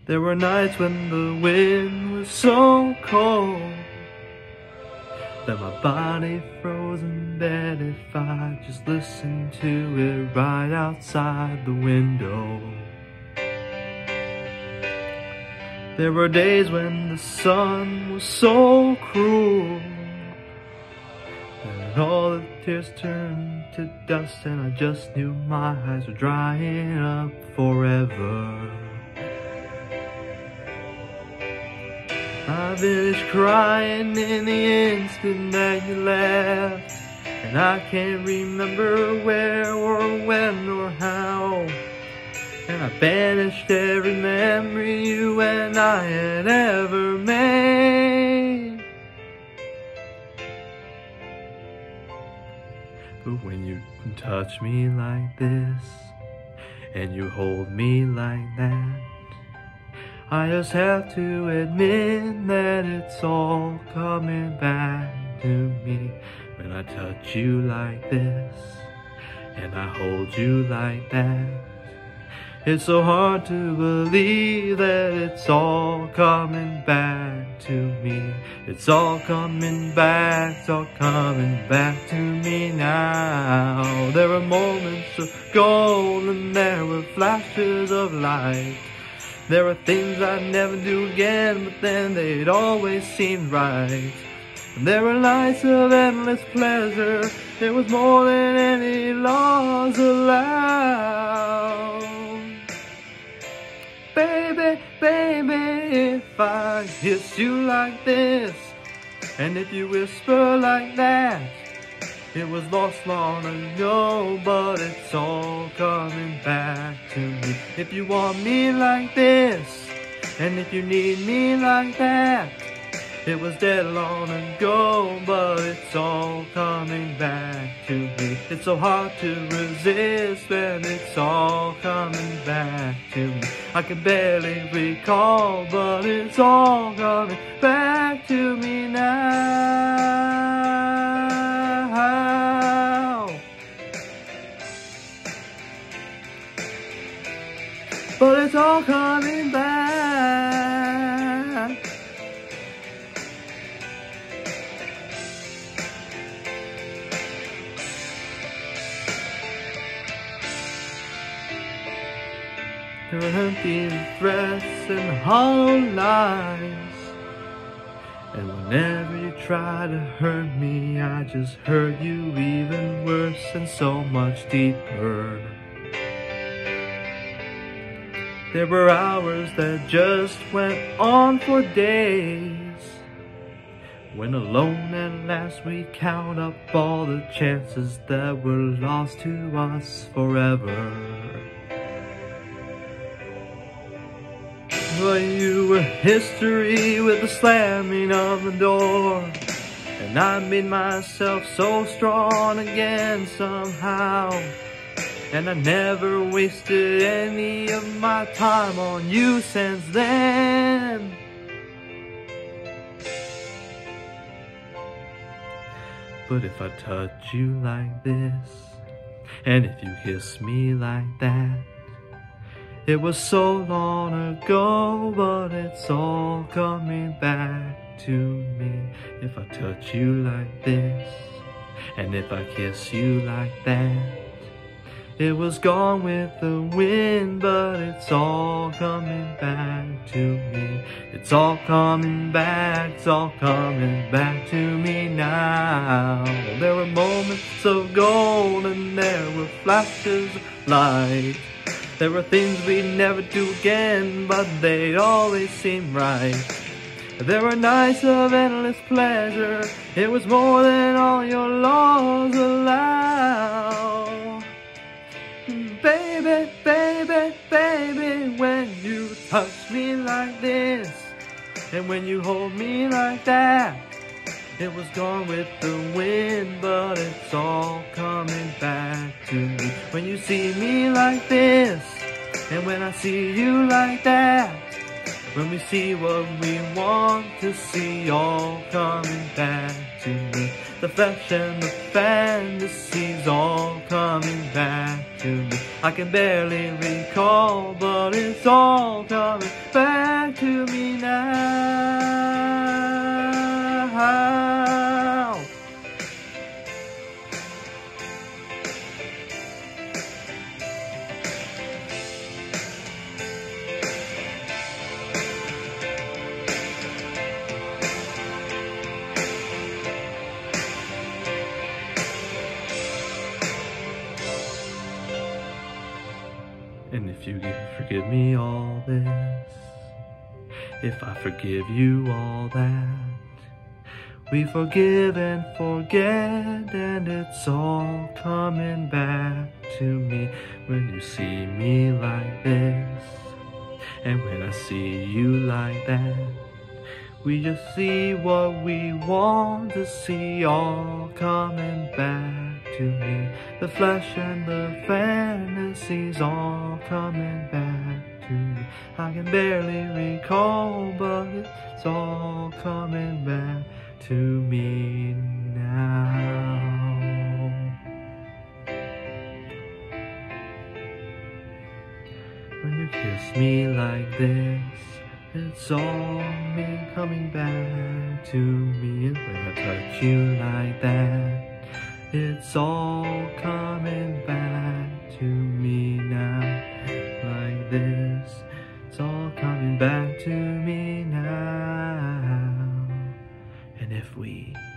There were nights when the wind was so cold that my body froze in bed if I just listened to it right outside the window. There were days when the sun was so cruel that all the tears turned to dust, and I just knew my eyes were drying up forever. I finished crying in the instant that you left, and I can't remember where or when or how, and I banished every memory you and I had ever made. But when you touch me like this, and you hold me like that, I just have to admit that it's all coming back to me. When I touch you like this, and I hold you like that, it's so hard to believe that it's all coming back to me. It's all coming back, it's all coming back to me now. There were moments of gold and there were flashes of light. There were things I'd never do again, but then they'd always seem right. And there were nights of endless pleasure. It was more than any laws allowed. Baby, baby, if I kiss you like this, and if you whisper like that, it was lost long ago, but it's all coming back to me. If you want me like this, and if you need me like that, it was dead long ago, but it's all coming back to me. It's so hard to resist when it's all coming back to me. I can barely recall, but it's all coming back to me now. But it's all coming back. There were empty threats and hollow lies, and whenever you try to hurt me, I just hurt you even worse and so much deeper. There were hours that just went on for days, when alone at last we count up all the chances that were lost to us forever. But you were history with the slamming of the door, and I made myself so strong again somehow. And I never wasted any of my time on you since then. But if I touch you like this, and if you kiss me like that, it was so long ago, but it's all coming back to me. If I touch you like this, and if I kiss you like that, it was gone with the wind, but it's all coming back to me. It's all coming back, it's all coming back to me now. There were moments of gold and there were flashes of light. There were things we'd never do again, but they'd always seem right. There were nights of endless pleasure. It was more than all your laws allow. Baby, baby, baby, when you touch me like this, and when you hold me like that, it was gone with the wind, but it's all coming back to me. When you see me like this, and when I see you like that, When we see what we want to see, all coming back to me. The flesh and the fantasies all coming back to me. I can barely recall, but it's all coming back to me now. And if you forgive me all this, if I forgive you all that, we forgive and forget, and it's all coming back to me. When you see me like this, and when I see you like that, we just see what we want to see, all coming back to me. The flesh and the fantasies all coming back to me. I can barely recall, but it's all coming back to me now. When you kiss me like this, it's all me coming back to me. And when I touch you like that, it's all coming back to me now. Like this, it's all coming back to me now. And if we